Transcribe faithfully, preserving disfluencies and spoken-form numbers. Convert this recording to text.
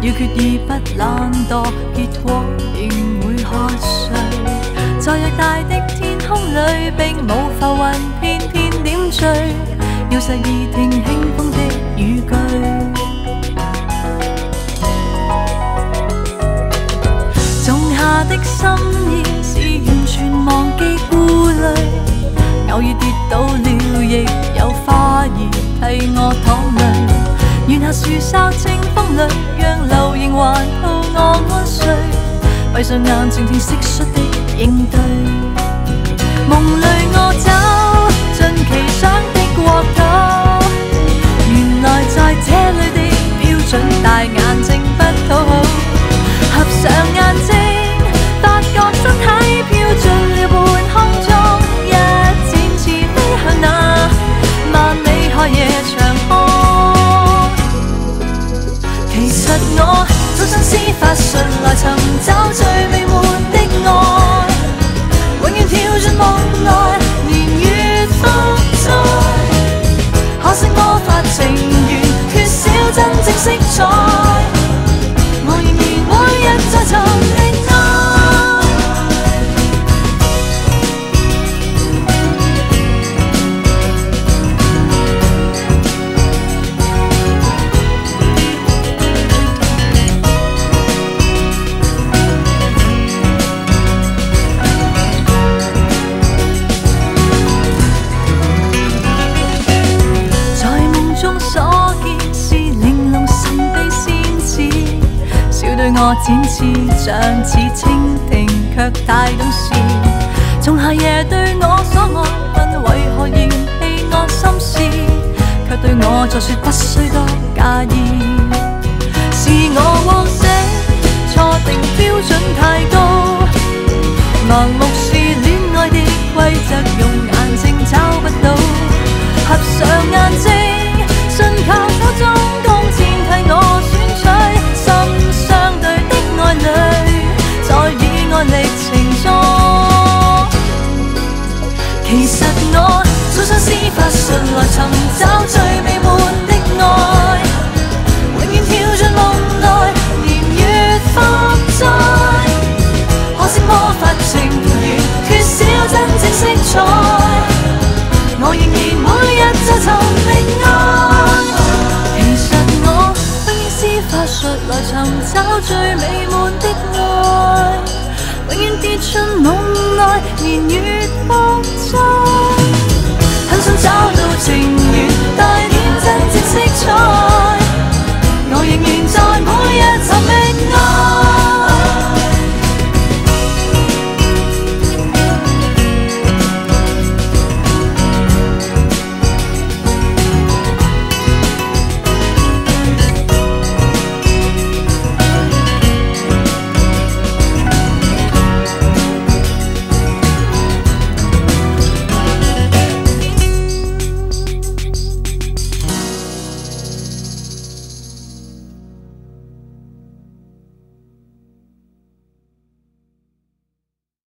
要決意不懶惰，結果仍會喝睡。在偌大的天空裏，並無浮雲偏偏點綴，要細耳聽輕風的語句。種下的心意是完全忘記顧慮，偶爾跌倒了亦有花兒替我淌淚。願下樹梢清風裏，讓流螢環抱我安睡。閉上眼靜聽蟋蟀的應對，夢裏我走進奇想的國度。原來在這裏的標準大眼睛不討好，合上眼睛發覺身體飄進了半空中，一展翅飛向那萬里海夜長空。其實我早想施法術來尋找最美滿的愛，永遠跳進夢內，年月風災。可惜魔法情緣缺少真正色彩，我仍然每日在尋覓愛。對我展翅像似蜻蜓，卻太懂事。從夏夜對我所愛，問為何嫌棄我心事，卻對我再說不需多介意。是我往昔錯定標準太高，盲目是戀愛的規則，用眼睛找不到。合上眼睛，信靠手中弓箭替我選取。相對的愛侶，在以愛歷程中，其實我早想施法術來尋找最美滿的愛，永遠跳進夢內，年月風災。可惜魔法情緣缺少真正色彩，我仍然每日在尋覓愛。其實我施法術來尋找最美滿的愛，永遠跌進夢內，年月風災。很想找到情緣，帶點真正色彩。